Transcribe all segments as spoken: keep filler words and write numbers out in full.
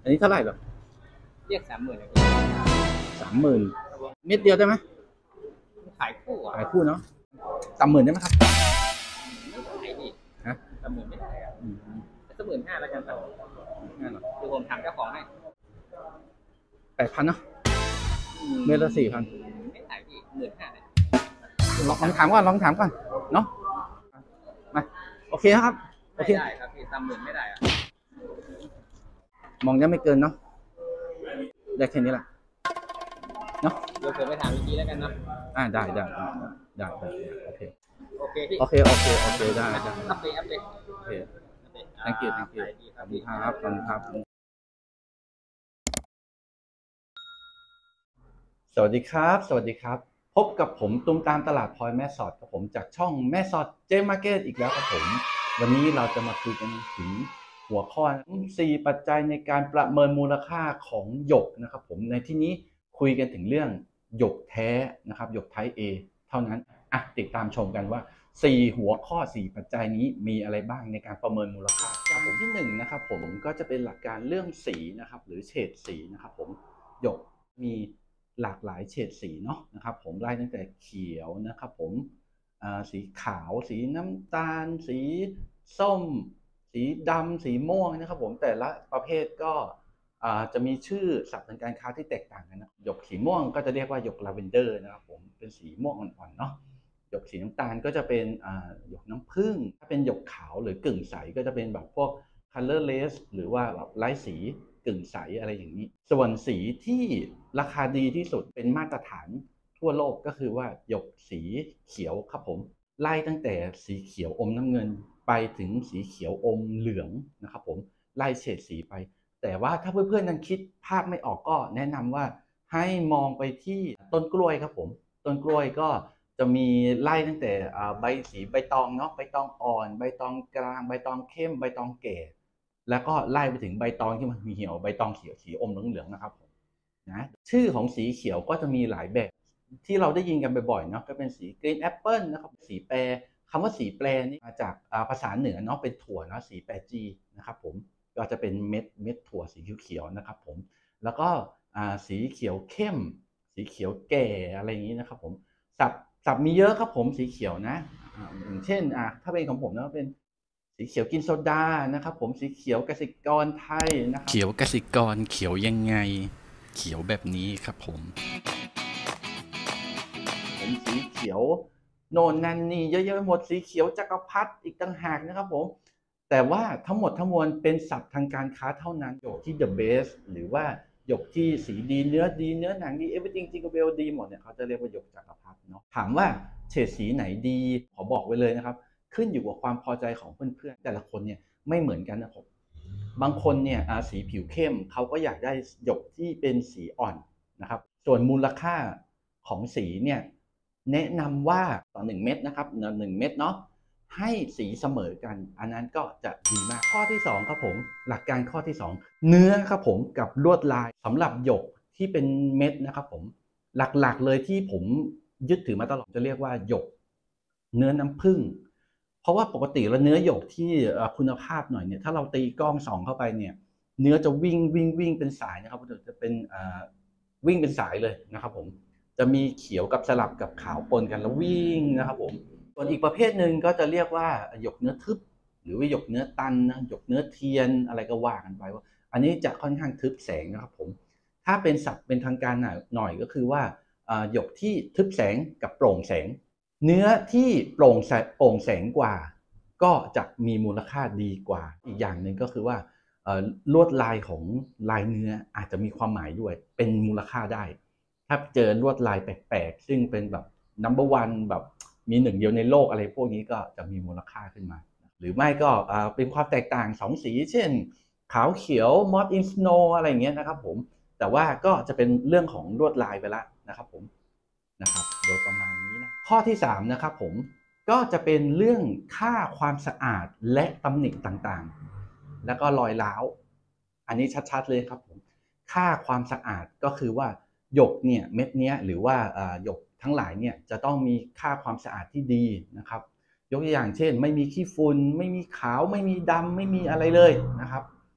อันนี้เท่าไหร่หรอเรียกสามหมื่นเลยสามหมื่นเม็ดเดียวได้ไหมขายคู่อ่ะขายคู่เนาะสามหมื่นได้ไหมครับไม่ขายดิฮะสามหมื่นไม่ได้อ่ะสักหมื่นห้าแล้วกันครับง่ายหรอคือผมทำเจ้าของให้แปดพันเนาะเม็ดละสี่พันไม่ขายดิหมื่นห้าเลยลองถามก่อนลองถามก่อนเนาะมาโอเคนะครับโอเคได้ครับพี่สามหมื่นไม่ได้อ่ะมองยังไม่เกินเนาะได้แค่นี้แหละเนาะเดี๋ยวผมไปถามอีกทีแล้วกันเนาะอ่าได้ได้ได้ได้โอเคโอเคพี่โอเคโอเคโอเคได้ได้อัปเดตอัปเดตโอเค thank you thank you ขอบคุณครับขอบคุณครับสวัสดีครับสวัสดีครับพบกับผมตุ้มตามตลาดพลอยแม่สอดกับผมจากช่องแม่สอดเจมาร์เก็ตอีกแล้วครับผมวันนี้เราจะมาคุยกันถึงหัวข้อสี่ปัจจัยในการประเมินมูลค่าของหยกนะครับผมในที่นี้คุยกันถึงเรื่องหยกแท้นะครับหยกไทป์ A เท่านั้นอ่ะติดตามชมกันว่าสี่หัวข้อสี่ปัจจัยนี้มีอะไรบ้างในการประเมินมูลค่าอย่างที่หนึ่งนะครับผมก็จะเป็นหลักการเรื่องสีนะครับหรือเฉดสีนะครับผมหยกมีหลากหลายเฉดสีเนาะนะครับผมไล่ตั้งแต่เขียวนะครับผมสีขาวสีน้ำตาลสีส้มสีดำสีม่วงนะครับผมแต่ละประเภทก็จะมีชื่อศัพท์ทางการค้าที่แตกต่างกันนะหยกสีม่วงก็จะเรียกว่าหยกลาเวนเดอร์นะครับผมเป็นสีม่วงอ่อนๆเนาะหยกสีน้ำตาลก็จะเป็นหยกน้ำผึ้งถ้าเป็นหยกขาวหรือกึ่งใสก็จะเป็นแบบพวก colorless หรือว่าแบบไร้สีกึ่งใสอะไรอย่างนี้ส่วนสีที่ราคาดีที่สุดเป็นมาตรฐานทั่วโลกก็คือว่าหยกสีเขียวครับผมไล่ตั้งแต่สีเขียวอมน้ำเงินไปถึงสีเขียวอมเหลืองนะครับผมไล่เฉดสีไปแต่ว่าถ้าเพื่อนๆยังคิดภาพไม่ออกก็แนะนำว่าให้มองไปที่ต้นกล้วยครับผมต้นกล้วยก็จะมีไล่ตั้งแต่ใบสีใบตองเนาะใบตองอ่อนใบตองกลางใบตองเข้มใบตองแก่แล้วก็ไล่ไปถึงใบตองที่มันมีเหี่ยวใบตองเขียวสีอมเหลืองๆนะครับผมนะชื่อของสีเขียวก็จะมีหลายแบบที่เราได้ยินกันบ่อยๆเนาะก็เป็นสีกรีนแอปเปิลนะครับสีแปรคำว่าสีแปรนี่มาจากภาษาเหนือเนาะเป็นถั่วเนาะสีแปรจีนะครับผมก็จะเป็นเม็ดเม็ดถั่วสีเขียวๆนะครับผมแล้วก็สีเขียวเข้มสีเขียวแก่อะไรอย่างนี้นะครับผมสับสับมีเยอะครับผมสีเขียวนะอย่างเช่นถ้าเป็นของผมนะเป็นสีเขียวกินโซดานะครับผมสีเขียวกสิกรไทยนะครับเขียวกสิกรเขียวยังไงเขียวแบบนี้ครับผมผมสีเขียวโน่นนั่นนี่เยอะแยะไปหมดสีเขียวจักรพรรดิอีกต่างหากนะครับผมแต่ว่าทั้งหมดทั้งมวลเป็นศัพท์ทางการค้าเท่านั้นหยกที่ the best หรือว่าหยกที่สีดีเนื้อดีเนื้อหนังดี everything jingle bell ดีหมดเนี่ยเขาจะเรียกว่าหยกจักรพรรดิเนาะถามว่าเฉดสีไหนดีขอบอกไว้เลยนะครับขึ้นอยู่กับความพอใจของเพื่อนๆแต่ละคนเนี่ยไม่เหมือนกันนะผมบางคนเนี่ยสีผิวเข้มเขาก็อยากได้หยกที่เป็นสีอ่อนนะครับส่วนมูลค่าของสีเนี่ยแนะนำว่าต่อหนึ่งเม็ดนะครับหนึ่งเม็ดเนาะให้สีเสมอกันอันนั้นก็จะดีมากข้อที่สองครับผมหลักการข้อที่สองเนื้อครับผมกับลวดลายสำหรับหยกที่เป็นเม็ดนะครับผมหลักๆเลยที่ผมยึดถือมาตลอดจะเรียกว่าหยกเนื้อน้ำผึ้งเพราะว่าปกติแล้วเนื้อหยกที่คุณภาพหน่อยเนี่ยถ้าเราตีกล้องส่องเข้าไปเนี่ยเนื้อจะวิ่งวิ่งวิ่งเป็นสายนะครับจะเป็นวิ่งเป็นสายเลยนะครับผมจะมีเขียวกับสลับกับขาวปนกันแล้ววิ่งนะครับผมส่วนอีกประเภทหนึ่งก็จะเรียกว่าหยกเนื้อทึบหรือว่าหยกเนื้อตันนะหยกเนื้อเทียนอะไรก็ว่ากันไปว่าอันนี้จะค่อนข้างทึบแสงนะครับผมถ้าเป็นศัพท์เป็นทางการหน่อยก็คือว่าหยกที่ทึบแสงกับโปร่งแสงเนื้อที่โปร่งแสงโปร่งแสงกว่าก็จะมีมูลค่าดีกว่าอีกอย่างหนึ่งก็คือว่าลวดลายของลายเนื้ออาจจะมีความหมายด้วยเป็นมูลค่าได้ถ้าเจอลวดลายแปลกๆซึ่งเป็นแบบ นัมเบอร์วัน แบบมีหนึ่งเดียวในโลกอะไรพวกนี้ก็จะมีมูลค่าขึ้นมาหรือไม่ก็เป็นความแตกต่างสองสีเช่นขาวเขียวมอสอินสโนอะไรอย่างเงี้ยนะครับผมแต่ว่าก็จะเป็นเรื่องของลวดลายไปแล้วนะครับผมนะครับโดยประมาณนี้นะข้อที่สามนะครับผมก็จะเป็นเรื่องค่าความสะอาดและตำหนิต่างๆแล้วก็รอยร้าวอันนี้ชัดๆเลยครับผมค่าความสะอาดก็คือว่าหยกเนี่ยเม็ดเนี้ยหรือว่าหยกทั้งหลายเนี่ยจะต้องมีค่าความสะอาดที่ดีนะครับยกตัวอย่างเช่นไม่มีขี้ฝุ่นไม่มีขาวไม่มีดำไม่มีอะไรเลยนะครับ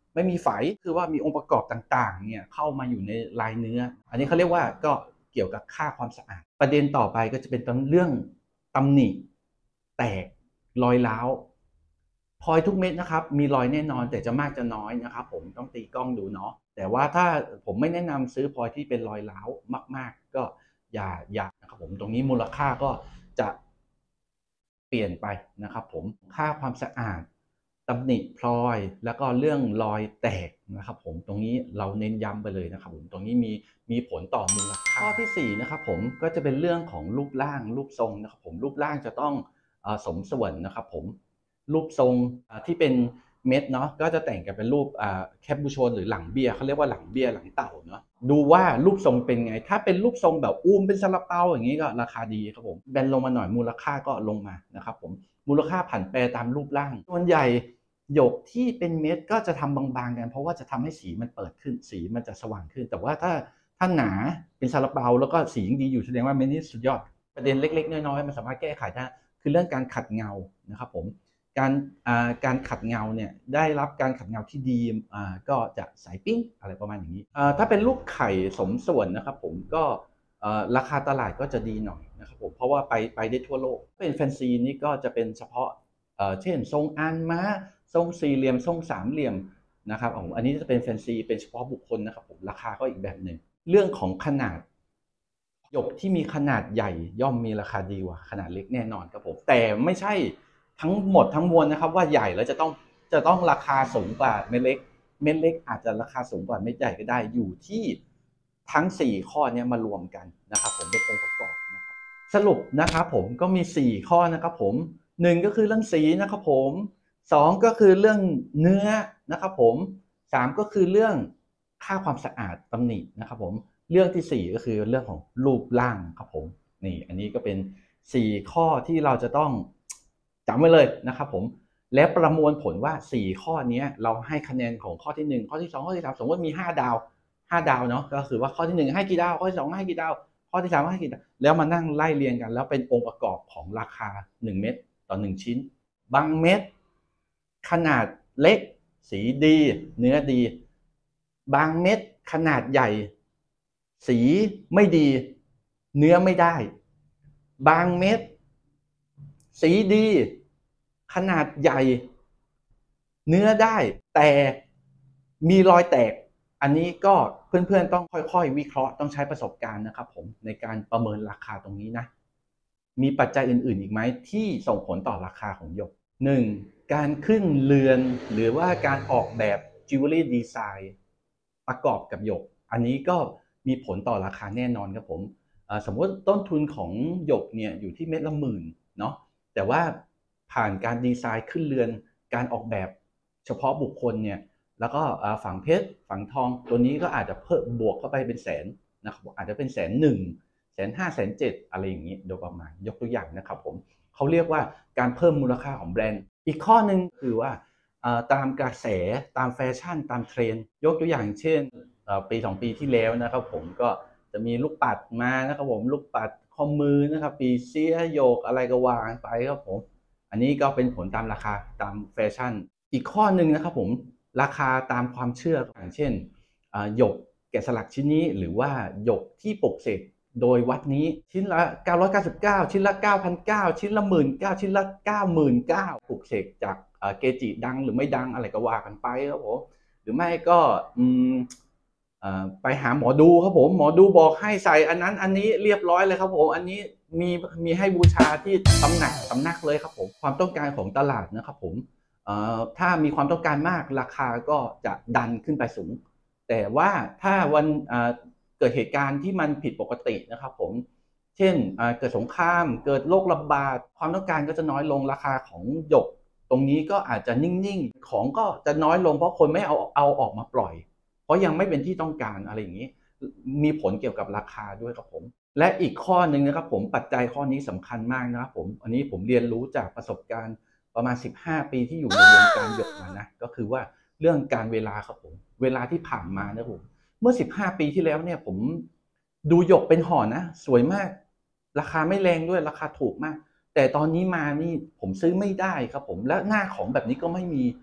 ไม่มีไฝคือว่ามีองค์ประกอบต่างๆเนี่ยเข้ามาอยู่ในลายเนื้ออันนี้เขาเรียกว่าก็เกี่ยวกับค่าความสะอาดประเด็นต่อไปก็จะเป็นเรื่องตำหนิแตกรอยร้าวพลอยทุกเม็ดนะครับมีรอยแน่นอนแต่จะมากจะน้อยนะครับผมต้องตีกล้องดูเนาะแต่ว่าถ้าผมไม่แนะนำซื้อพลอยที่เป็นรอยร้าวมากๆก็อย่าอย่านะครับผมตรงนี้มูลค่าก็จะเปลี่ยนไปนะครับผมค่าความสะอาดตำหนิพลอยแล้วก็เรื่องรอยแตกนะครับผมตรงนี้เราเน้นย้ำไปเลยนะครับผมตรงนี้มีมีผลต่อมูลค่าข้อที่สี่นะครับผมก็จะเป็นเรื่องของรูปร่างรูปทรงนะครับผมรูปร่างจะต้องสมส่วนนะครับผมรูปทรงที่เป็นเม็ดเนาะก็จะแต่งกันเป็นรูปแคปบูโชนหรือหลังเบียร์เขาเรียกว่าหลังเบียร์หลังเต่าเนาะดูว่ารูปทรงเป็นไงถ้าเป็นรูปทรงแบบอูมเป็นซาลาเปาอย่างนี้ก็ราคาดีครับผมแบนลงมาหน่อยมูลค่าก็ลงมานะครับผมมูลค่าผันแปรตามรูปร่างส่วนใหญ่หยกที่เป็นเม็ดก็จะทำบางๆกันเพราะว่าจะทำให้สีมันเปิดขึ้นสีมันจะสว่างขึ้นแต่ว่าถ้าถ้าหนาเป็นซาลาเปาแล้วก็สียังดีอยู่แสดงว่าเม็ดนี้สุดยอดประเด็นเล็กๆน้อยๆมันสามารถแก้ไขได้คือเรื่องการขัดเงานะครับผมการการขัดเงาเนี่ยได้รับการขัดเงาที่ดีก็จะใสปิ้งอะไรประมาณอย่างนี้ถ้าเป็นลูกไข่สมส่วนนะครับผมก็ราคาตลาดก็จะดีหน่อยนะครับผมเพราะว่าไปไปได้ทั่วโลกเป็นแฟนซีนี่ก็จะเป็นเฉพาะเช่นทรงอันม้าทรงสี่เหลี่ยมทรงสามเหลี่ยมนะครับผมอันนี้จะเป็นแฟนซีเป็นเฉพาะบุคคลนะครับผมราคาก็อีกแบบหนึ่งเรื่องของขนาดหยกที่มีขนาดใหญ่ย่อมมีราคาดีกว่าขนาดเล็กแน่นอนครับผมแต่ไม่ใช่ทั้งหมดทั้งมวลนะครับว่าใหญ่แล้วจะต้องจะต้องราคาสูงกว่าเม็ดเล็กเม็ดเล็กอาจจะราคาสูงกว่าเม็ดใหญ่ก็ได้อยู่ที่ทั้งสี่ข้อนี้มารวมกันนะครับผมเป็นองค์ประกอบนะครับสรุปนะครับผมก็มีสี่ข้อนะครับผมหนึ่งก็คือเรื่องสีนะครับผมสองก็คือเรื่องเนื้อนะครับผมสามก็คือเรื่องค่าความสะอาดตำหนินะครับผมเรื่องที่สี่ก็คือเรื่องของรูปร่างครับผมนี่อันนี้ก็เป็นสี่ข้อที่เราจะต้องจำไว้เลยนะครับผมและประมวลผลว่าสี่ข้อนี้เราให้คะแนนของข้อที่หนึ่งข้อที่สองข้อที่สามสมมติมีห้าดาวห้าดาวเนาะก็คือว่าข้อที่หนึ่งให้กี่ดาวข้อที่สองให้กี่ดาวข้อที่สามให้กี่ดาวแล้วมานั่งไล่เรียงกันแล้วเป็นองค์ประกอบของราคาหนึ่งเม็ดต่อหนึ่งชิ้นบางเม็ดขนาดเล็กสีดีเนื้อดีบางเม็ดขนาดใหญ่สีไม่ดีเนื้อไม่ได้บางเม็ดสีดีขนาดใหญ่เนื้อได้แต่มีรอยแตกอันนี้ก็เพื่อนๆต้องค่อยๆวิเคราะห์ต้องใช้ประสบการณ์นะครับผมในการประเมินราคาตรงนี้นะมีปัจจัยอื่นๆอีกไหมที่ส่งผลต่อราคาของหยกหนึ่งการขึ้นเรือนหรือว่าการออกแบบจิวเวลรี่ดีไซน์ประกอบกับหยกอันนี้ก็มีผลต่อราคาแน่นอนครับผมสมมติต้นทุนของหยกเนี่ยอยู่ที่เม็ดละหมื่นเนาะแต่ว่าผ่านการดีไซน์ขึ้นเรือนการออกแบบเฉพาะบุคคลเนี่ยแล้วก็ฝังเพชรฝังทองตัวนี้ก็อาจจะเพิ่มบวกเข้าไปเป็นแสนนะครับอาจจะเป็นแสนหนึ่งแสนห้าแสนเจ็ดอะไรอย่างนี้โดยประมาณยกตัวอย่างนะครับผมเขาเรียกว่าการเพิ่มมูลค่าของแบรนด์อีกข้อหนึ่งคือว่าตามกระแสตามแฟชั่นตามเทรนด์ยกตัวอย่างเช่นปีสองปีที่แล้วนะครับผมก็จะมีลูกปัดมานะครับผมลูกปัดข้อมือนะครับปีเสียโยกอะไรก็วางไปครับผมอันนี้ก็เป็นผลตามราคาตามแฟชั่นอีกข้อหนึ่งนะครับผมราคาตามความเชื่ออย่างเช่นหยกแกะสลักชิ้นนี้หรือว่าหยกที่ปลุกเสกโดยวัดนี้ชิ้นละเก้าร้อยเก้าสิบเก้าชิ้นละ เก้าพันเก้าร้อย ชิ้นละ หนึ่งหมื่นเก้าพัน ชิ้นละ เก้าหมื่นเก้าพัน ปลุกเสกจากเกจิดังหรือไม่ดังอะไรก็ว่ากันไปครับผมหรือไม่ก็ไปหาหมอดูครับผมหมอดูบอกให้ใส่อันนั้นอันนี้เรียบร้อยเลยครับผมอันนี้มีมีให้บูชาที่ตำหนักตำนักเลยครับผมความต้องการของตลาดนะครับผมถ้ามีความต้องการมากราคาก็จะดันขึ้นไปสูงแต่ว่าถ้าวันเกิดเหตุการณ์ที่มันผิดปกตินะครับผมเช่นเกิดสงครามเกิดโรคระบาดความต้องการก็จะน้อยลงราคาของหยกตรงนี้ก็อาจจะนิ่งๆของก็จะน้อยลงเพราะคนไม่เอาเอาออกมาปล่อยเพราะยังไม่เป็นที่ต้องการอะไรอย่างนี้มีผลเกี่ยวกับราคาด้วยครับผมและอีกข้อหนึ่งนะครับผมปัจจัยข้อนี้สำคัญมากนะครับผมอันนี้ผมเรียนรู้จากประสบการณ์ประมาณสิบห้าปีที่อยู่ในวงการหยกมานะก็คือว่าเรื่องการเวลาครับผมเวลาที่ผ่านมานะผมเมื่อสิบห้าปีที่แล้วเนี่ยผมดูหยกเป็นห่อนะสวยมากราคาไม่แรงด้วยราคาถูกมากแต่ตอนนี้มานี่ผมซื้อไม่ได้ครับผมและหน้าของแบบนี้ก็ไม่มี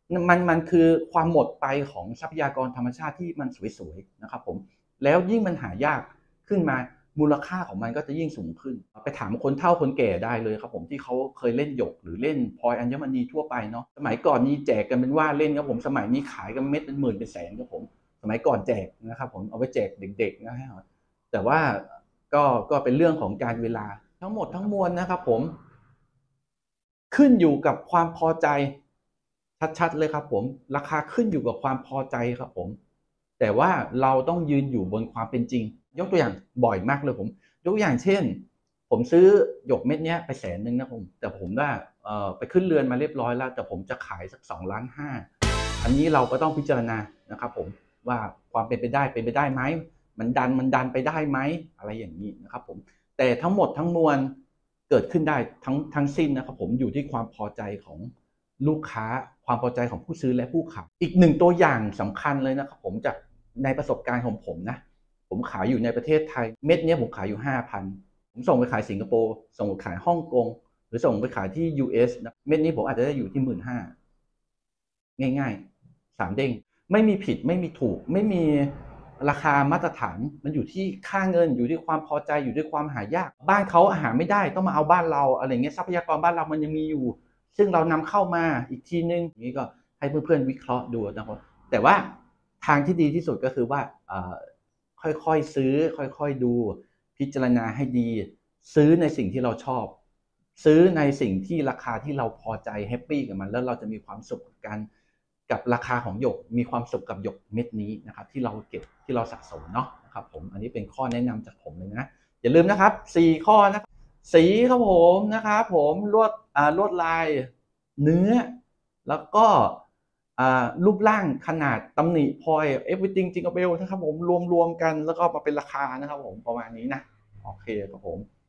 มันมันคือความหมดไปของทรัพยากรธรรมชาติที่มันสวยๆนะครับผมแล้วยิ่งมันหายากขึ้นมามูลค่าของมันก็จะยิ่งสูงขึ้นไปถามคนเฒ่าคนแก่ได้เลยครับผมที่เขาเคยเล่นหยกหรือเล่นพลอยอัญมณีทั่วไปเนาะสมัยก่อนนี้แจกกันเป็นว่าเล่นครับผมสมัยนี้ขายกันเม็ดเป็นหมื่นเป็นแสนครับผมสมัยก่อนแจกนะครับผมเอาไว้แจกเด็กๆนะครับแต่ว่าก็ก็เป็นเรื่องของการเวลาทั้งหมดทั้งมวลนะครับผมขึ้นอยู่กับความพอใจชัดๆเลยครับผมราคาขึ้นอยู่กับความพอใจครับผมแต่ว่าเราต้องยืนอยู่บนความเป็นจริงยกตัวอย่างบ่อยมากเลยผมยกตัวอย่างเช่นผมซื้อหยกเม็ดนี้ไปแสนนึงนะผมแต่ผมว่าเอ่อไปขึ้นเรือนมาเรียบร้อยแล้วแต่ผมจะขายสักสองล้านห้าอันนี้เราก็ต้องพิจารณานะครับผมว่าความเป็นไปได้เป็นไปได้ไหมมันดันมันดันไปได้ไหมอะไรอย่างนี้นะครับผมแต่ทั้งหมดทั้งมวลเกิดขึ้นได้ทั้งทั้งสิ้นนะครับผมอยู่ที่ความพอใจของลูกค้าความพอใจของผู้ซื้อและผู้ขายอีกหนึ่งตัวอย่างสำคัญเลยนะครับผมจากในประสบการณ์ของผมนะผมขายอยู่ในประเทศไทยเม็ดนี้ผมขายอยู่ ห้าพัน ผมส่งไปขายสิงคโปร์ส่งไปขายฮ่องกงหรือส่งไปขายที่ ยู เอส นะเม็ดนี้ผมอาจจะได้อยู่ที่ หนึ่งหมื่นห้าพัน ง่ายๆสามเด้งไม่มีผิดไม่มีถูกไม่มีราคามาตรฐานมันอยู่ที่ค่าเงินอยู่ที่ความพอใจอยู่ที่ความหายากบ้านเขาหาไม่ได้ต้องมาเอาบ้านเราอะไรเงี้ยทรัพยากรบ้านเรามันยังมีอยู่ซึ่งเรานำเข้ามาอีกทีนึงนี้ก็ให้เพื่อนๆวิเคราะห์ดูนะครับแต่ว่าทางที่ดีที่สุดก็คือว่าค่อยๆซื้อค่อยๆดูพิจารณาให้ดีซื้อในสิ่งที่เราชอบซื้อในสิ่งที่ราคาที่เราพอใจแฮปปี้กับมันแล้วเราจะมีความสุขกับการกับราคาของหยกมีความสุขกับหยกเม็ดนี้นะครับที่เราเก็บที่เราสะสมเนาะนะครับผมอันนี้เป็นข้อแนะนำจากผมเลยนะอย่าลืมนะครับสี่ข้อนะครับสีครับผมนะครับผมลวดอ่าลวดลายเนื้อแล้วก็รูปร่างขนาดตำหนิพลอย everything jingle bell นะครับผมรวมๆกันแล้วก็มาเป็นราคานะครับผมประมาณนี้นะโอเคครับผม